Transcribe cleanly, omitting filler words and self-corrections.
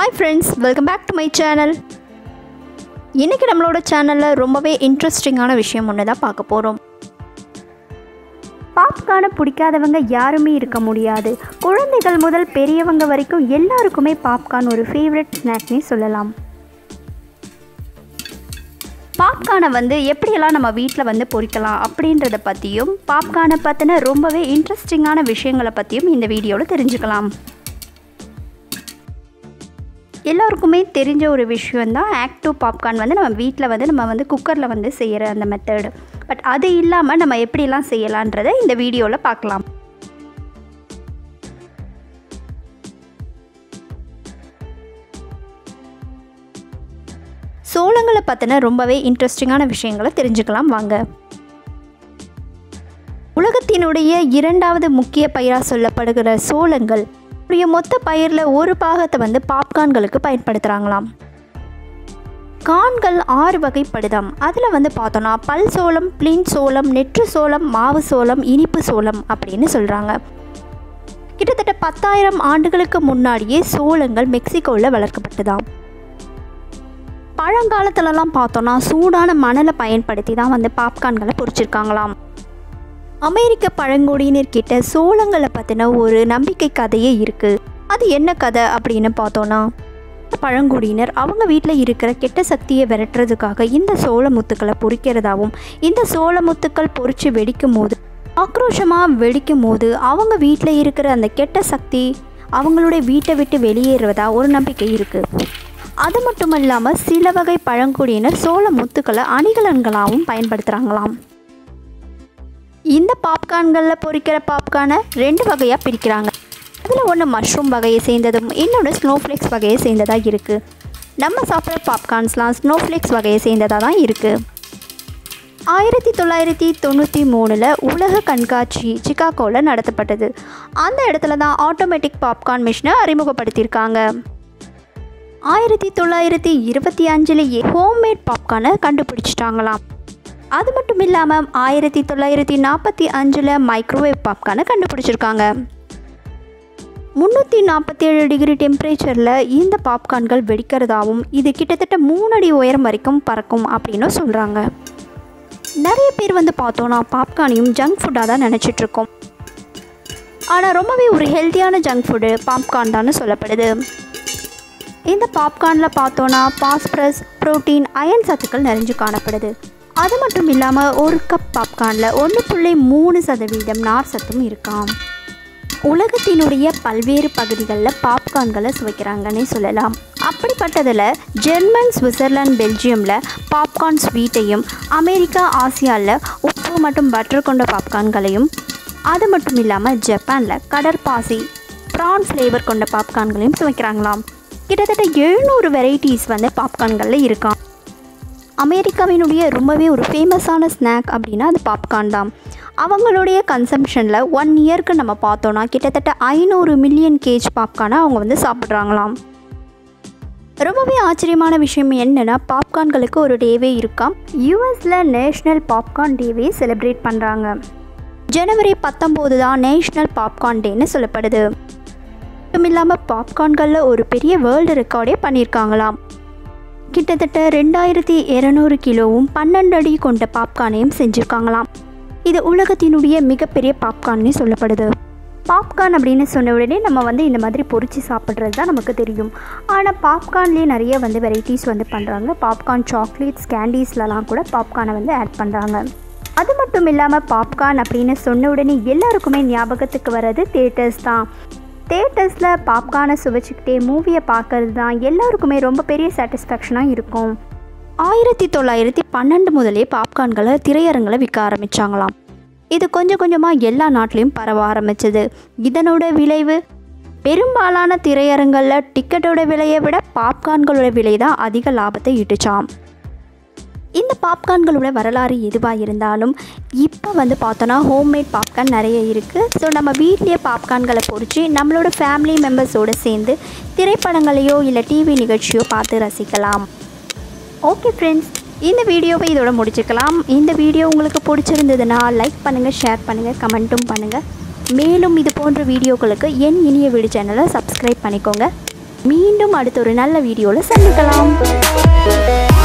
Hi friends, welcome back to my channel. இன்னைக்கு நம்மளோட சேனல்ல ரொம்பவே இன்ட்ரஸ்டிங்கான விஷயம் ஒன்று தான் பார்க்க போறோம். பாப்கார்னை பிடிக்காதவங்க யாருமே இருக்க முடியாது. குழந்தைகள் முதல் பெரியவங்க வரைக்கும் எல்லாருக்குமே பாப்கார்ன் ஒரு ஃபேவரட் ஸ்நாக்னே சொல்லலாம். பாப்கார்னை எப்படியெல்லாம் நம்ம வீட்டில் பொரிக்கலாம் அப்படின்றத பற்றியும் பாப்கார்னை பற்றின ரொம்பவே இன்ட்ரெஸ்டிங்கான விஷயங்களை பற்றியும் இந்த வீடியோவில் தெரிஞ்சுக்கலாம். எல்லாருக்குமே தெரிஞ்ச ஒரு விஷயந்தான் ஆக்டிவ் பாப்கார்ன் நம்ம வீட்டில் நம்ம குக்கரில் செய்கிற அந்த மெத்தடு. பட் அது இல்லாமல் நம்ம எப்படிலாம் செய்யலான்றதை இந்த வீடியோவில் பார்க்கலாம். சோளங்களை பற்றின ரொம்பவே இன்ட்ரெஸ்டிங்கான விஷயங்களை தெரிஞ்சுக்கலாம் வாங்க. உலகத்தினுடைய இரண்டாவது முக்கிய பயிராக சொல்லப்படுகிற சோளங்கள் மொத்த பயிரில் ஒரு பாகத்தை பாப்கார்ன்களுக்கு பயன்படுத்துகிறாங்களாம். கார்ன்கள் 6 வகைப்படுதாம். அதில் பார்த்தோன்னா பல் சோளம், பிளின் சோளம், நெற்று சோளம், மாவு சோளம், இனிப்பு சோளம் அப்படின்னு சொல்கிறாங்க. கிட்டத்தட்ட 10,000 ஆண்டுகளுக்கு முன்னாடியே சோளங்கள் மெக்சிகோவில் வளர்க்கப்பட்டதாம். பழங்காலத்துலலாம் பார்த்தோன்னா சூடான மணலை பயன்படுத்தி தான் பாப்கார்ன்களை பொரிச்சிருக்காங்களாம். அமெரிக்க பழங்குடியினர்கிட்ட சோளங்களை பற்றின ஒரு நம்பிக்கை கதையே இருக்குது. அது என்ன கதை அப்படின்னு பார்த்தோன்னா, பழங்குடியினர் அவங்க வீட்டில் இருக்கிற கெட்ட சக்தியை விரட்டுறதுக்காக இந்த சோள முத்துக்களை பொரிக்கிறதாகவும், இந்த சோள முத்துக்கள் பொரித்து வெடிக்கும் போது ஆக்ரோஷமாக வெடிக்கும் போது அவங்க வீட்டில் இருக்கிற அந்த கெட்ட சக்தி அவங்களுடைய வீட்டை விட்டு வெளியேறுவதா ஒரு நம்பிக்கை இருக்குது. அது மட்டும் இல்லாமல் சில வகை பழங்குடியினர் சோள முத்துக்களை அணிகலன்களாகவும் பயன்படுத்துகிறாங்களாம். இந்த பாப்கார்ன்களில் பொரிக்கிற பாப்கார்னை 2 வகையாக பிரிக்கிறாங்க. அதில் ஒன்று மஷ்ரூம் வகையை சேர்ந்ததும், இன்னொன்று ஸ்னோஃப்ளேக்ஸ் வகையை சேர்ந்ததாக இருக்குது. நம்ம சாப்பிட்ற பாப்கார்ன்ஸ்லாம் ஸ்னோஃப்ளேக்ஸ் வகையை சேர்ந்ததாக தான் இருக்குது. 1993 உலக கண்காட்சி சிகாகோவில் நடத்தப்பட்டது. அந்த இடத்துல தான் ஆட்டோமேட்டிக் பாப்கார்ன் மிஷினை அறிமுகப்படுத்தியிருக்காங்க. 1925 ஹோம்மேட் பாப்கார்னை கண்டுபிடிச்சிட்டாங்களாம். அது மட்டும் இல்லாமல் 1945 மைக்ரோவேவ் பாப்கார்னை கண்டுபிடிச்சிருக்காங்க. 347 டிகிரி டெம்பரேச்சரில் இந்த பாப்கார்ன்கள் வெடிக்கிறதாகவும், இது கிட்டத்தட்ட 3 அடி உயரம் வரைக்கும் பறக்கும் அப்படின்னு சொல்கிறாங்க. நிறைய பேர் பார்த்தோன்னா பாப்கார்னையும் ஜங்க் ஃபுட்டாக தான் நினச்சிட்ருக்கோம். ஆனால் ரொம்பவே ஒரு ஹெல்த்தியான ஜங்க் ஃபுட்டு பாப்கார்ன் தான் சொல்லப்படுது. இந்த பாப்கார்னில் பார்த்தோன்னா பாஸ்பரஸ், புரோட்டீன், அயன் சத்துக்கள் நிறைஞ்சு காணப்படுது. அது மட்டும் இல்லாமல் ஒரு கப் பாப்கார்னில் 1.3% நார் சத்தும் இருக்காம். உலகத்தினுடைய பல்வேறு பகுதிகளில் பாப்கார்ன்களை சுவைக்கிறாங்கன்னே சொல்லலாம். அப்படிப்பட்டதில் ஜெர்மன், சுவிட்சர்லாந்து, பெல்ஜியமில் பாப்கார்ன் ஸ்வீட்டையும், அமெரிக்கா, ஆசியாவில் உப்பு மற்றும் பட்டர் கொண்ட பாப்கார்ன்களையும், அது மட்டும் இல்லாமல் ஜப்பானில் கடற்பாசி, ப்ரான் ஃப்ளேவர் கொண்ட பாப்கார்ன்களையும் சுவைக்கிறாங்களாம். கிட்டத்தட்ட 700 வெரைட்டிஸ் பாப்கார்ன்களில் இருக்காம். அமெரிக்காவினுடைய ரொம்பவே ஒரு ஃபேமஸான ஸ்நாக் அப்படின்னா அது பாப்கார்ன் தான். அவங்களுடைய கன்சம்ஷனில் 1 இயருக்கு நம்ம பார்த்தோன்னா கிட்டத்தட்ட 500 மில்லியன் கேஜ் பாப்கார்னை அவங்க சாப்பிட்றாங்களாம். ரொம்பவே ஆச்சரியமான விஷயம் என்னென்னா, பாப்கார்ன்களுக்கு ஒரு டேவே இருக்காம். யூஎஸில் நேஷ்னல் பாப்கார்ன் டேவே செலிப்ரேட் பண்ணுறாங்க. ஜனவரி 19 தான் நேஷ்னல் பாப்கார்ன் டேன்னு சொல்லப்படுது. மட்டும் இல்லாமல் பாப்கார்ன்களில் ஒரு பெரிய வேர்ல்டு ரெக்கார்டே பண்ணியிருக்காங்களாம். கிட்டத்தட்ட 2200 கிலோவும் 12 அடி கொண்ட பாப்கார்னையும் செஞ்சுருக்காங்களாம். இது உலகத்தினுடைய மிகப்பெரிய பாப்கார்னே சொல்லப்படுது. பாப்கார்ன் அப்படின்னு சொன்ன உடனே நம்ம இந்த மாதிரி பொரிச்சு சாப்பிட்றது தான் நமக்கு தெரியும். ஆனால் பாப்கார்ன்லேயே நிறைய வெரைட்டிஸ் பண்ணுறாங்க. பாப்கார்ன் சாக்லேட்ஸ், கேண்டீஸ்லலாம் கூட பாப்கார்னை ஆட் பண்ணுறாங்க. அது மட்டும் இல்லாமல் பாப்கார்ன் அப்படின்னு சொன்ன உடனே எல்லாருக்குமே ஞாபகத்துக்கு வர்றது தியேட்டர்ஸ் தான். தியேட்டர்ஸில் பாப்கார்னை சுவைச்சிக்கிட்டே மூவியை பார்க்கறது தான் எல்லாருக்குமே ரொம்ப பெரிய சாட்டிஸ்ஃபேக்ஷனாக இருக்கும். 1912 முதலே பாப்கார்ன்களை திரையரங்களை விற்க ஆரம்பித்தாங்களாம். இது கொஞ்சம் கொஞ்சமாக எல்லா நாட்டிலையும் பரவ ஆரம்பிச்சது. இதனோட விளைவு பெரும்பாலான திரையரங்களில் டிக்கெட்டோட விலையை விட பாப்கார்ன்களோட விலை தான் அதிக லாபத்தை ஈட்டுச்சாம். இந்த பாப்கார்ன்களோட வரலாறு எதுவாக இருந்தாலும் இப்போ பார்த்தோன்னா ஹோம்மேட் பாப்கார்ன் நிறைய இருக்குது. ஸோ நம்ம வீட்லேயே பாப்கார்ன்களை பொரித்து நம்மளோட ஃபேமிலி மெம்பர்ஸோடு சேர்ந்து திரைப்படங்களையோ இல்லை டிவி நிகழ்ச்சியோ பார்த்து ரசிக்கலாம். ஓகே ஃப்ரெண்ட்ஸ், இந்த வீடியோவை இதோட முடிச்சுக்கலாம். இந்த வீடியோ உங்களுக்கு பிடிச்சிருந்ததுன்னா லைக் பண்ணுங்கள், ஷேர் பண்ணுங்கள், கமெண்ட்டும் பண்ணுங்கள். மேலும் இது போன்ற வீடியோக்களுக்கு என் இனிய வீடு சேனலை சப்ஸ்கிரைப் பண்ணிக்கோங்க. மீண்டும் அடுத்த ஒரு நல்ல வீடியோவில் சந்திக்கலாம்.